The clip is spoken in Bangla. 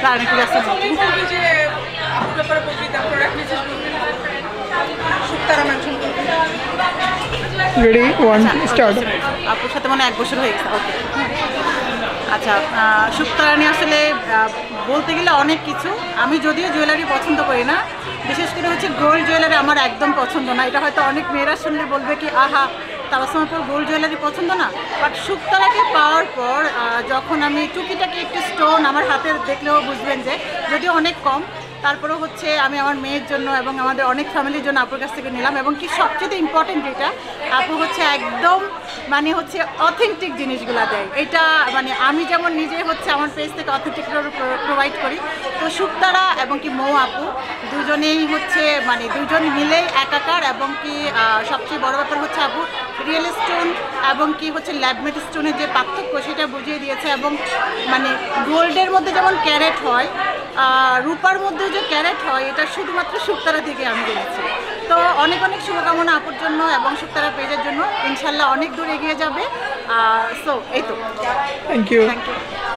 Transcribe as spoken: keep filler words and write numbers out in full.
আমি একটু ব্যস্ত থাকি। Ready one start. আপুর সাথে মানে এক বছর হয়ে গেছে। ওকে আচ্ছা, শুক্তারা নিয়ে আসলে বলতে গেলে অনেক কিছু। আমি যদিও জুয়েলারি পছন্দ করি না, বিশেষ করে হচ্ছে গোল্ড জুয়েলারি আমার একদম পছন্দ না। এটা হয়তো অনেক মেয়েরা শুনলে বলবে কি আহা তাবাসসুমের গোল্ড জুয়েলারি পছন্দ না, বাট শুক্তারাকে পাওয়ার পর যখন আমি টুকিটাকি একটু স্টোন আমার হাতে দেখলেও বুঝবেন যে যদিও অনেক কম, তারপরেও হচ্ছে আমি আমার মেয়ের জন্য এবং আমাদের অনেক ফ্যামিলির জন্য আপুর কাছ থেকে নিলাম। এবং কি সবচেয়ে ইম্পর্টেন্ট যেটা, আপু হচ্ছে একদম মানে হচ্ছে অথেন্টিক জিনিসগুলো দেয়। এটা মানে আমি যেমন নিজে হচ্ছে আমার পেজ থেকে অথেন্টিক প্রোভাইড করি, তো শুক্তারা এবং কি মৌ আপু দুজনেই হচ্ছে মানে দুজন মিলেই একাকার। এবং কি সবচেয়ে বড় ব্যাপার হচ্ছে আপু রিয়েল স্টোন এবং কি হচ্ছে ল্যাবমেট স্টোনের যে পার্থক্য সেটা বুঝিয়ে দিয়েছে। এবং মানে গোল্ডের মধ্যে যেমন ক্যারেট হয়, রূপার মধ্যে যে ক্যারেট হয়, এটা শুধুমাত্র শুক্তারা থেকে আমি জেনেছি। তো অনেক অনেক শুভকামনা আপুর জন্য এবং শুক্তারা পেজের জন্য, ইনশাল্লাহ অনেক দূর এগিয়ে যাবে। সো এই তো, থ্যাংক ইউ। Thank you.